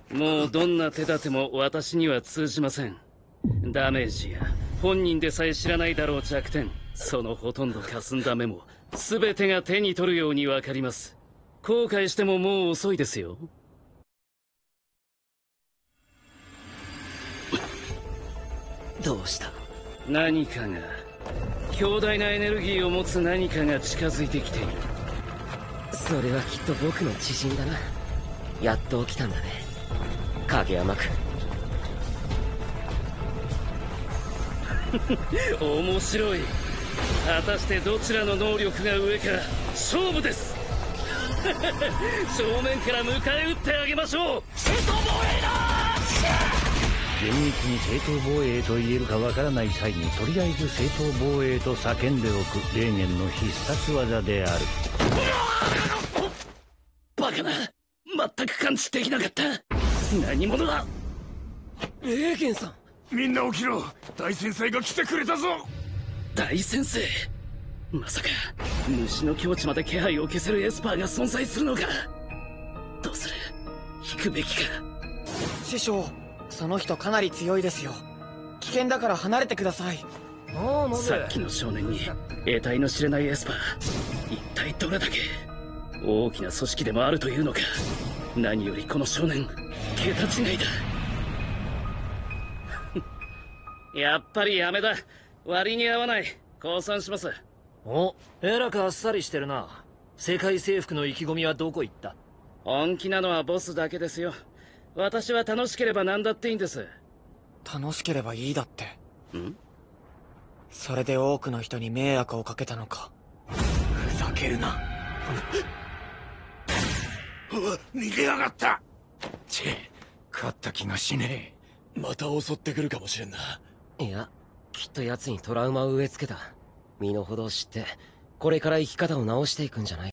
もうどんな手立ても私には通じません。ダメージや本人でさえ知らないだろう弱点、そのほとんど霞んだ目も全てが手に取るようにわかります。後悔してももう遅いですよ。 どうした？ 何かが、強大なエネルギーを持つ何かが近づいてきている。 それはきっと僕の知人だな。やっと起きたんだね、影山君。 面白い。果たしてどちらの能力が上か勝負です。正面から迎え撃ってあげましょう。正当防衛だ。 厳密に正当防衛と言えるかわからない際にとりあえず正当防衛と叫んでおく霊言の必殺技である。 バカな、全く感知できなかった。何者だ。 霊言さん。 みんな起きろ、大先生が来てくれたぞ。 大先生、まさか虫の境地まで気配を消せるエスパーが存在するのか。どうする、引くべきか。 師匠、その人かなり強いですよ。危険だから離れてください。 さっきの少年に得体の知れないエスパー、一体どれだけ大きな組織でもあるというのか。何よりこの少年、桁違いだ。やっぱりやめだ。割に合わない。降参します。 お、えらくあっさりしてるな。世界征服の意気込みはどこ行った？ 本気なのはボスだけですよ。私は楽しければ何だっていいんです。 楽しければいいだって。 ん？ それで多くの人に迷惑をかけたのか。ふざけるな。 逃げやがった。チェ、勝った気がしねえ。 また襲ってくるかもしれんな。 いや、きっと奴にトラウマを植え付けた。身の程を知ってこれから生き方を直していくんじゃない。